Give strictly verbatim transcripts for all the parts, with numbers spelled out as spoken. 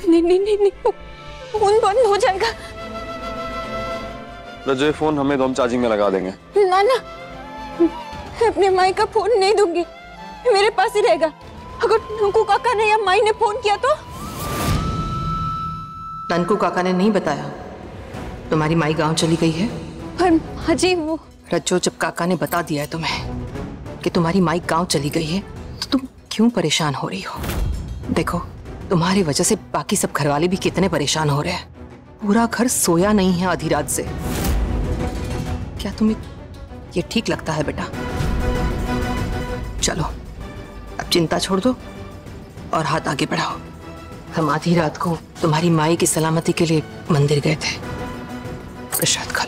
नहीं नहीं नहीं नहीं, फोन बंद हो जाएगा। रजो, फोन हमें दो, हम चार्जिंग में लगा देंगे। ना ना, मैं अपने माई का फोन नहीं दूंगी, मेरे पास ही रहेगा। अगर नंकू काका ने या माई ने फोन किया तो? ननकू काका ने नहीं बताया तुम्हारी माई गांव चली गई है? पर हाजी वो रज्जो, जब काका ने बता दिया है तुम्हें कि तुम्हारी माई गांव चली गई है तो तुम क्यों परेशान हो रही हो? देखो, तुम्हारी वजह से बाकी सब घरवाले भी कितने परेशान हो रहे हैं। पूरा घर सोया नहीं है आधी रात से। क्या तुम्हें ये ठीक लगता है बेटा? चलो अब चिंता छोड़ दो और हाथ आगे बढ़ाओ। हम आधी रात को तुम्हारी माई की सलामती के लिए मंदिर गए थे। प्रसाद खा लो।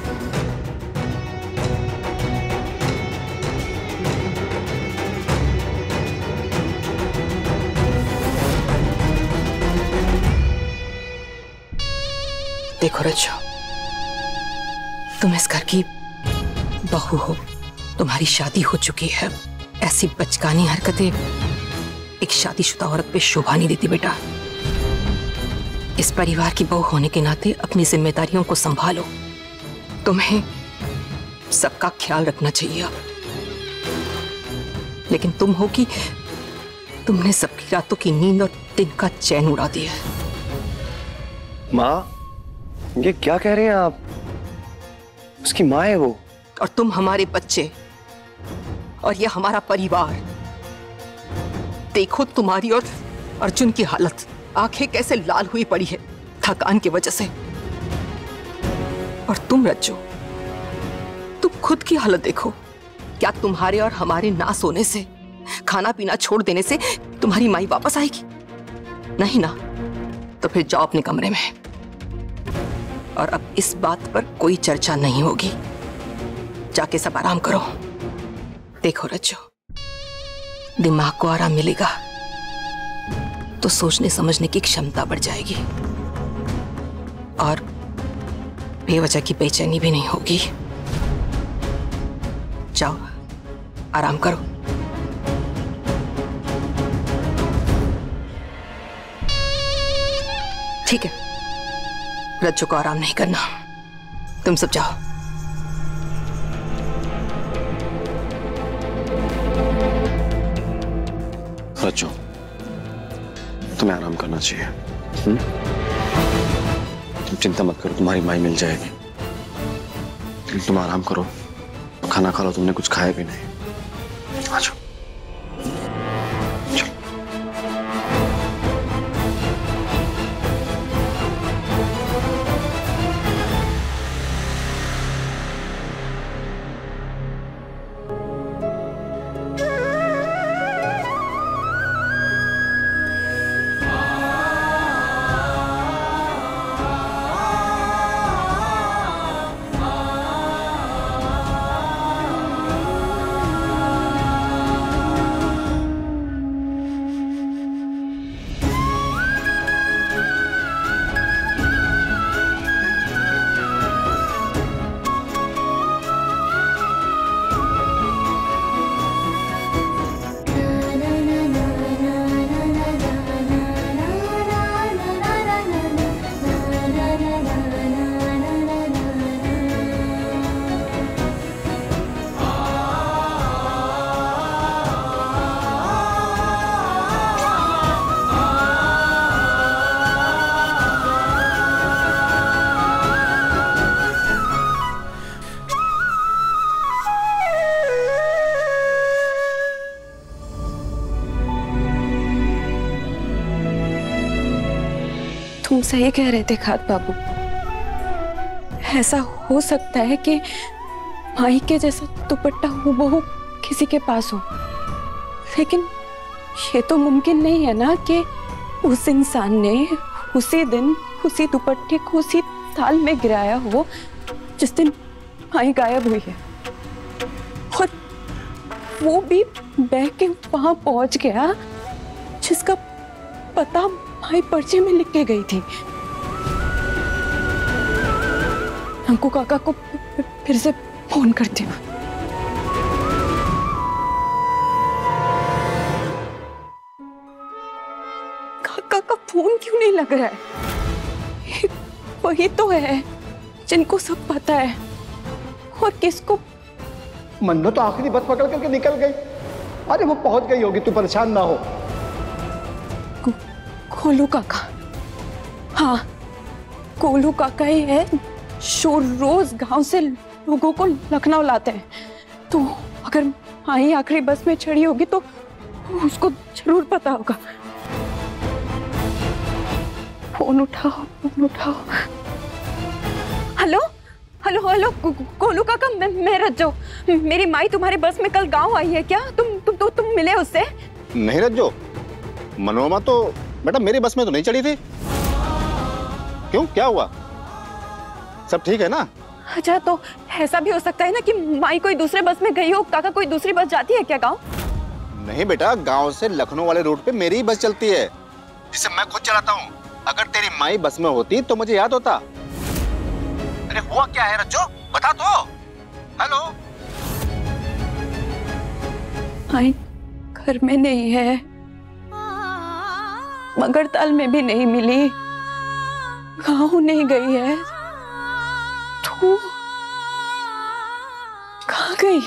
देखो रज्जो, तुम इस घर की बहू हो, तुम्हारी शादी हो चुकी है। ऐसी बचकानी हरकतें एक शादीशुदा औरत पे शोभा नहीं देती बेटा। इस परिवार की बहू होने के नाते अपनी जिम्मेदारियों को संभालो। तुम्हें सबका ख्याल रखना चाहिए अब। लेकिन तुम हो कि तुमने सबकी रातों की नींद और दिन का चैन उड़ा दिया है। माँ, ये क्या कह रहे हैं आप? उसकी माँ है वो। और तुम हमारे बच्चे और ये हमारा परिवार। देखो तुम्हारी और अर्जुन की हालत, आंखें कैसे लाल हुई पड़ी है थकान की वजह से। और तुम रज्जो, तुम खुद की हालत देखो। क्या तुम्हारे और हमारे ना सोने से, खाना पीना छोड़ देने से तुम्हारी माई वापस आएगी? नहीं ना। तो फिर जाओ अपने कमरे में और अब इस बात पर कोई चर्चा नहीं होगी। जाके सब आराम करो। देखो रज्जो, दिमाग को आराम मिलेगा तो सोचने समझने की क्षमता बढ़ जाएगी और बेवजह की बेचैनी भी नहीं होगी। जाओ आराम करो। ठीक है, रज्जो को आराम नहीं करना, तुम सब जाओ। रज्जो, तुम्हें आराम करना चाहिए। हुँ? तुम चिंता मत करो, तुम्हारी माई मिल जाएगी। तुम आराम करो, खाना खा लो। तुमने कुछ खाया भी नहीं। आ जाओ। तुम सही कह रहे थे खाद बाबू। ऐसा हो सकता है कि माई के जैसा दुपट्टा हूबहू किसी के पास हो, लेकिन ये तो मुमकिन नहीं है ना कि उस इंसान ने उसी दिन उसी दुपट्टे को उसी ताल में गिराया हो जिस दिन माई गायब हुई है, और वो भी बह के वहां पहुंच गया जिसका पता माई पर्चे में लिख के गई थी। नंकू काका को फिर से फोन करती हूँ। काका का फोन क्यों नहीं लग रहा है? वही तो है जिनको सब पता है, और किसको? मन्नो तो आखिरी बस पकड़ करके निकल गई। अरे वो पहुंच गई होगी, तू परेशान ना हो। कोलू काका, हाँ कोलू काका ही है जो रोज गांव से लोगों को लखनऊ लाते हैं। तो अगर माई आखिरी बस में चढ़ी होगी तो उसको जरूर पता होगा। फोन उठाओ, फोन उठाओ। हेलो हेलो हेलो कोलू काका, मैं मैं रज्जो। मेरी माई तुम्हारे बस में कल गांव आई है क्या? तुम तुम तुम, तुम मिले उससे? नहीं रज्जो, मनोरमा तो बेटा मेरी बस में तो नहीं चढ़ी थी। क्यों, क्या हुआ? सब ठीक है ना? अच्छा, तो ऐसा भी हो सकता है ना कि माई कोई दूसरे बस में गई हो। काका, कोई दूसरी बस जाती है क्या गांव? नहीं बेटा, गांव से लखनऊ वाले रूट पे मेरी ही बस चलती है, जिसे मैं खुद चलाता हूँ। अगर तेरी माई बस में होती तो मुझे याद होता। अरे हुआ क्या है रज्जो, बता तो। हेलो, माई घर में नहीं है, मगरताल में भी नहीं मिली, गांव नहीं गई है। तू कहाँ गई?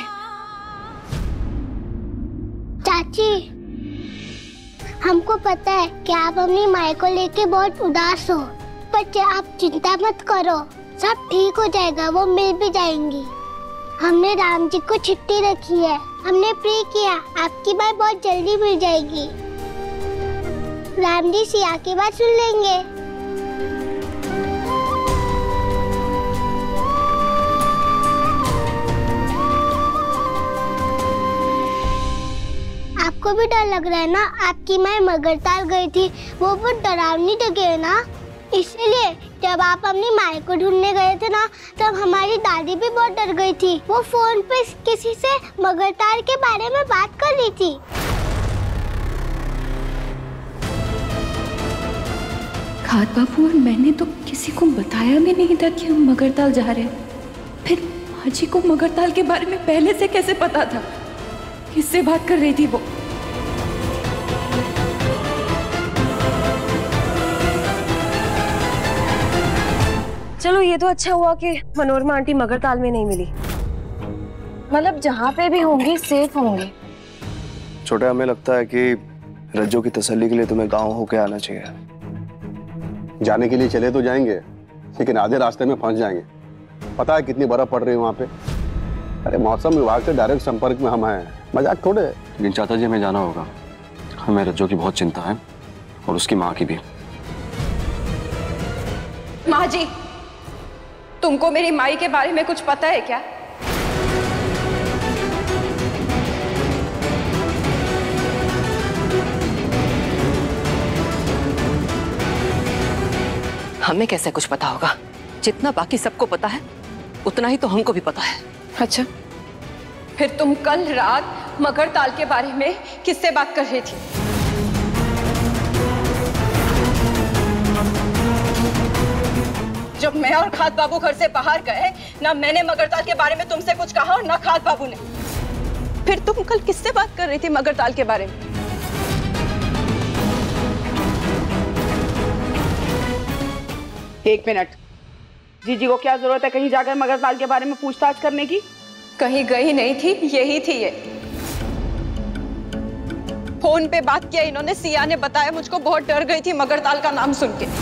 चाची, हमको पता है कि आप अपनी माई को लेके बहुत उदास हो, पर आप चिंता मत करो, सब ठीक हो जाएगा, वो मिल भी जाएंगी। हमने राम जी को चिट्ठी रखी है, हमने प्रे किया, आपकी बात बहुत जल्दी मिल जाएगी। राम जी सिया की बात सुन लेंगे। आपको भी डर लग रहा है ना? आपकी माँ मगरताल गई थी, वो बहुत डरावनी जगह है ना, इसलिए जब आप अपनी माँ को ढूंढने गए थे ना, तब हमारी दादी भी बहुत डर गई थी। वो फोन पे किसी से मगरताल के बारे में बात कर रही थी। खाद बाबू और मैंने तो किसी को बताया भी नहीं था कि हम मगरताल जा रहे हैं। फिर माजी को मगरताल के बारे में पहले से कैसे पता था? किससे बात कर रही थी वो? चलो, ये तो अच्छा हुआ कि मनोरमा आंटी मगरताल में नहीं मिली। मतलब जहाँ पे भी होंगी सेफ होंगी। छोटे, हमें लगता है कि रज्जो की तसल्ली के लिए तुम्हें गांव होके आना चाहिए। जाने के लिए चले तो जाएंगे, लेकिन आधे रास्ते में फंस जाएंगे। पता है कितनी बर्फ पड़ रही है वहाँ पे। अरे मौसम विभाग से डायरेक्ट संपर्क में हम हैं, मजाक थोड़े। लेकिन चाचा जी, हमें जाना होगा। हमें रज्जो की बहुत चिंता है और उसकी माँ की भी। माँ जी, तुमको मेरी माई के बारे में कुछ पता है क्या? हमें कैसे कुछ पता होगा? जितना बाकी सबको पता है उतना ही तो हमको भी पता है। अच्छा, फिर तुम कल रात मगरताल के बारे में किससे बात कर रही थी? जब मैं और खाद बाबू घर से बाहर गए, ना मैंने मगरताल के बारे में तुमसे कुछ कहा और ना खाद बाबू ने। फिर तुम कल किससे बात कर रही थी मगरताल के बारे में? एक मिनट, जीजी को क्या जरूरत है कहीं जाकर मगरताल के बारे में पूछताछ करने की? कहीं गई नहीं थी, यही थी ये। फोन पे बात किया इन्होंने, सिया ने बताया मुझको, बहुत डर गई थी मगरताल का नाम सुन के।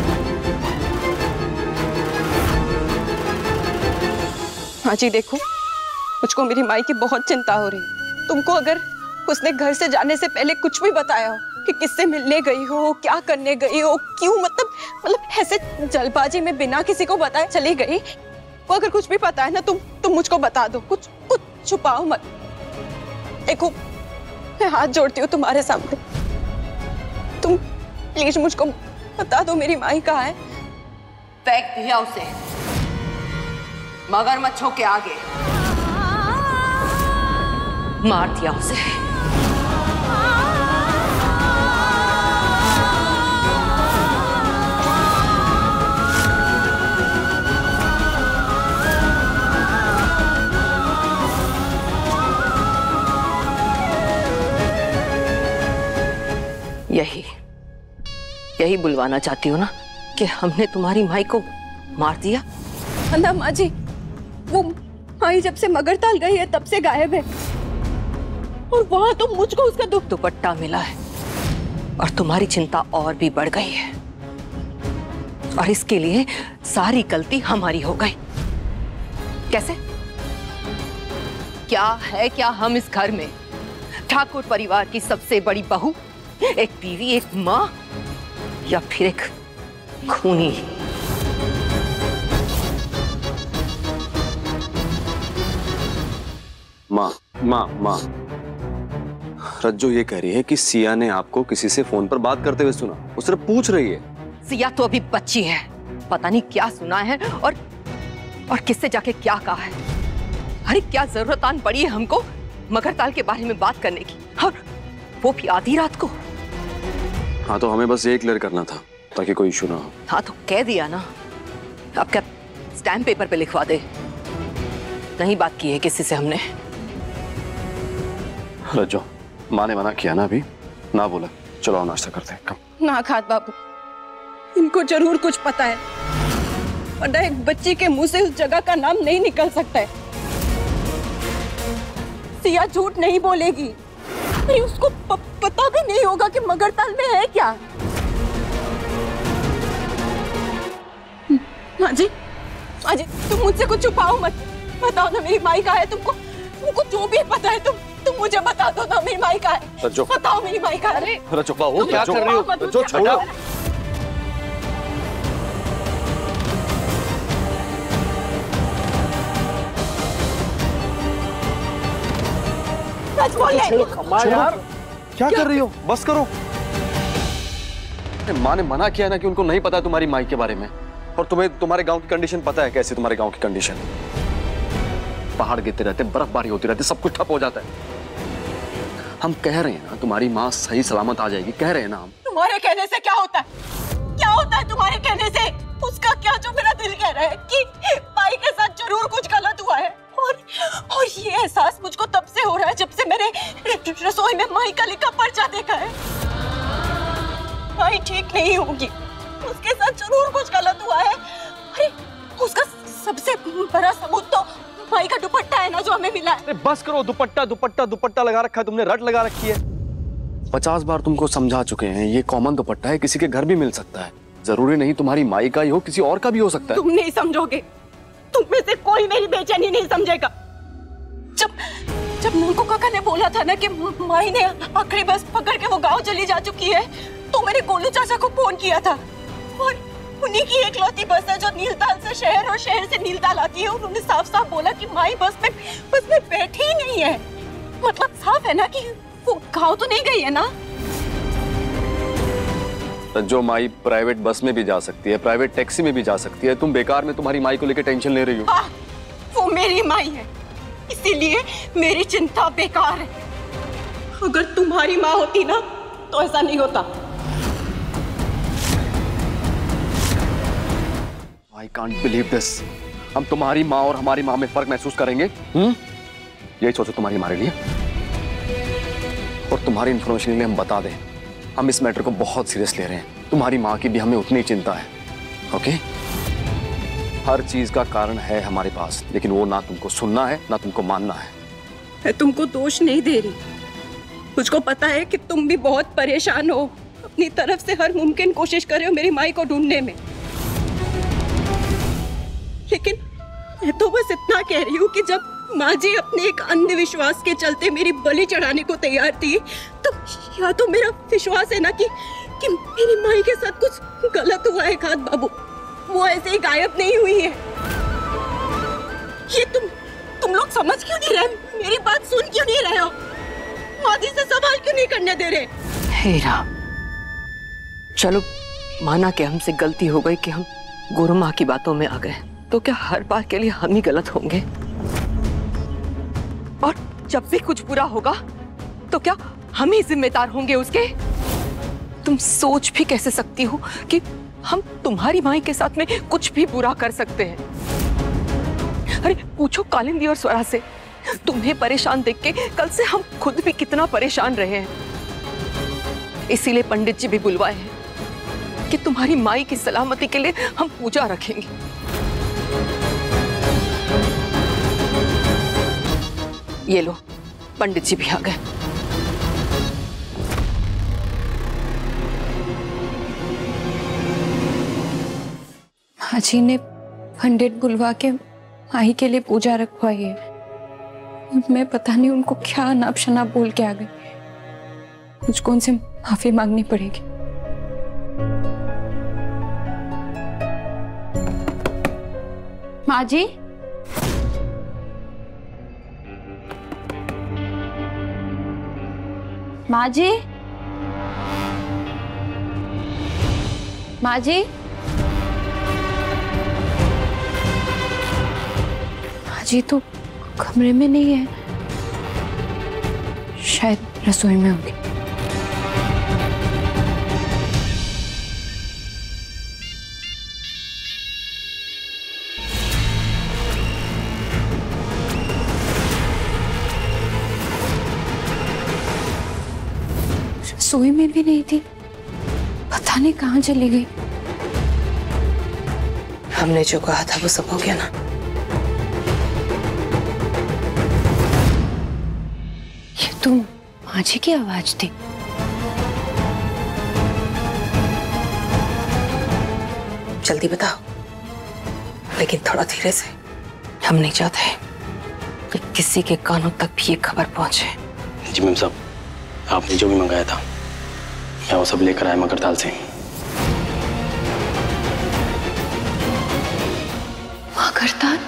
हाँ जी, देखो, मुझको मेरी माई की बहुत चिंता हो रही है। तुमको अगर उसने घर से जाने से पहले कुछ भी बताया हो कि किससे मिलने गई हो, क्या करने गई हो, क्यों, मतलब मतलब ऐसे जल्दबाजी में बिना किसी को बताए चली गई, वो अगर कुछ भी पता है ना, तुम तुम मुझको बता दो, कुछ कुछ छुपाओ मत। देखो, मैं हाथ जोड़ती हूँ तुम्हारे सामने, तुम प्लीज मुझको बता दो मेरी माई कहाँ है। फेंक दिया उसे मगरमच्छों के आगे, मार दिया उसे। यही यही बुलवाना चाहती हो ना कि हमने तुम्हारी माई को मार दिया? ना माँ जी, वो माई जब से मगरताल गई है तब से गायब है, और वहां तो मुझको उसका दुख दुपट्टा मिला है और तुम्हारी चिंता और भी बढ़ गई है, और इसके लिए सारी गलती हमारी हो गई। कैसे? क्या है क्या हम इस घर में ठाकुर परिवार की सबसे बड़ी बहू, एक बीवी, एक माँ, या फिर एक खूनी? माँ माँ माँ, रज्जो ये कह रही है कि सिया ने आपको किसी से फोन पर बात करते हुए सुना। वो सिर्फ पूछ रही है। सिया तो अभी बच्ची है, पता नहीं क्या सुना है और और किससे जाके क्या कहा है। अरे क्या जरूरत आन पड़ी है हमको मगरताल के बारे में बात करने की, और वो भी आधी रात को। हाँ तो हमें बस ये क्लियर करना था ताकि कोई इशू ना हो। हाँ तो कह दिया ना, अब क्या स्टैम्प पेपर पे लिखवा दे? नहीं बात की है किसी से हमने। रज्जो, माँ ने मना किया ना, अभी ना बोला। चलो नाश्ता करते हैं। कम ना खात बाबू, इनको जरूर कुछ पता है, वरना एक बच्ची के मुंह से उस जगह का नाम नहीं निकल सकता है। सिया झूठ नहीं बोलेगी, अरे उसको प, पता भी नहीं होगा कि मगरताल में है क्या। माँ जी, माँ जी, तुम मुझसे कुछ छुपाओ मत, बताओ ना मेरी माई कहाँ है। तुमको तुमको जो भी पता है तुम तुम मुझे बता दो ना, मेरी माई कहाँ है। रज्जो, बताओ मेरी माई कहाँ है। रज्जो बाबू, क्या कर रही हो? रज्जो छोड़ो। सच बोले। यार क्या कर रही हो? बस करो। माँ ने मना किया ना कि उनको नहीं पता तुम्हारी माई के बारे में, और तुम्हें तुम्हारे गांव की कंडीशन पता है। कैसे तुम्हारे गांव की कंडीशन? पहाड़ गिरते रहते, बर्फबारी होती रहती, सब कुछ ठप हो जाता है। हम कह रहे हैं ना तुम्हारी माँ सही सलामत आ जाएगी, कह रहे हैं ना हम। तुम्हारे कहने से क्या होता है? क्या होता है तुम्हारे कहने से? उसका क्या जो मेरा दिल कह रहा है कि माई के साथ जरूर कुछ गलत हुआ है, और और ये एहसास मुझको तब से हो रहा है जब से मैंने रसोई में माई का लिखा पर्चा देखा है। माई ठीक नहीं होगी, उसके साथ जरूर कुछ गलत हुआ है। अरे उसका सबसे बड़ा सबूत तो माई का दुपट्टा है ना, जो हमें मिला है। बस करो, दुपट्टा दुपट्टा दुपट्टा लगा रखा है तुमने, रट लगा रखी है। पचास बार तुमको समझा चुके हैं, ये कॉमन दुपट्टा है, किसी के घर भी मिल सकता है। जरूरी नहीं तुम्हारी माई का ही हो, किसी और का भी हो सकता है। तुम नहीं समझोगे, तुम में से कोई मेरी बेचैनी नहीं समझेगा। जब जब नंकू काका ने बोला था ना कि माई ने आखिरी बस पकड़ के वो गांव चली जा चुकी है, तो मैंने गोलू चाचा को फोन किया था, और उन्हीं की एकलौती बस है जो नीलताल से शहर और शहर से नीलताल आती है। उन्होंने साफ साफ बोला कि माई बस में बस में बैठी ही नहीं है। मतलब साफ है ना कि वो गांव तो नहीं गई है ना। जो माई प्राइवेट बस में भी जा सकती है, प्राइवेट टैक्सी में भी जा सकती है। तुम बेकार में तुम्हारी माई को लेकर टेंशन ले रही हो। हाँ, वो मेरी माई है, इसीलिए मेरी चिंता बेकार है। अगर तुम्हारी माँ होती ना तो ऐसा नहीं होता। I can't believe this. हम तुम्हारी माँ और हमारी माँ में फर्क महसूस करेंगे? हम्म? यही सोचो तुम्हारी हमारे लिए। और तुम्हारी इंफॉर्मेशन के लिए हम बता दें, हम इस मैटर को बहुत सीरियस ले रहे हैं। तुम्हारी माँ की भी हमें उतनी चिंता है। ओके? हर चीज का कारण है हमारे पास, लेकिन वो ना तुमको सुनना है ना तुमको मानना है। मैं तुमको दोष नहीं दे रही, मुझको पता है कि तुम भी बहुत परेशान हो, अपनी तरफ से हर मुमकिन कोशिश कर रहे हो मेरी माई को ढूंढने में। लेकिन मैं तो बस इतना कह रही हूँ कि जब माँ जी अपने एक अंधविश्वास के चलते मेरी बलि चढ़ाने को तैयार थी, तो या तो मेरा विश्वास है ना कि कि मेरी माई के साथ कुछ गलत हुआ है खात बाबू, वो ऐसे ही गायब नहीं हुई है। ये तुम तुम लोग समझ क्यों नहीं रहे? मेरी बात सुन क्यों नहीं रहे हो? मादी से सवाल क्यों नहीं करने दे रहे? हेरा, चलो माना कि हमसे गलती हो गई कि हम गुरु माँ की बातों में आ गए, तो क्या हर बार के लिए हम ही गलत होंगे? और जब भी कुछ बुरा होगा तो क्या हम ही जिम्मेदार होंगे उसके? तुम सोच भी कैसे सकती हो कि हम तुम्हारी माई के साथ में कुछ भी बुरा कर सकते हैं? अरे पूछो कालिंदी और स्वरा से, तुम्हें परेशान देख के कल से हम खुद भी कितना परेशान रहे हैं। इसीलिए पंडित जी भी बुलवाए हैं कि तुम्हारी माई की सलामती के लिए हम पूजा रखेंगे। ये लो, पंडित जी भी आ गए। माँ जी ने पंडित बुलवा के माही के लिए पूजा रखवाई है। मैं पता नहीं उनको क्या अनाप शनाप बोल के आ गई। मुझको उनसे माफी मांगनी पड़ेगी। माँ जी, माँ जी, माँ जी, माँ जी तो कमरे में नहीं है, शायद रसोई में होगी। रसोई में भी नहीं थी, पता नहीं कहाँ चली गई। हमने जो कहा था वो सब हो गया ना। ये तो माँ जी की आवाज थी। जल्दी बताओ, लेकिन थोड़ा धीरे से। हम नहीं चाहते कि किसी के कानों तक भी ये खबर पहुंचे। जी मैम साहब, आपने जो भी मंगाया था मैं वो सब लेकर आया मगरताल से। मगरताल?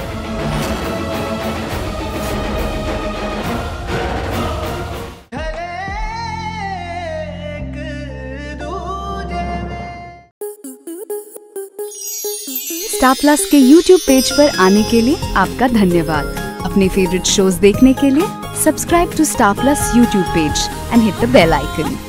स्टार प्लस के यूट्यूब पेज पर आने के लिए आपका धन्यवाद। अपने फेवरेट शोज देखने के लिए subscribe to Star Plus YouTube page and hit the bell icon.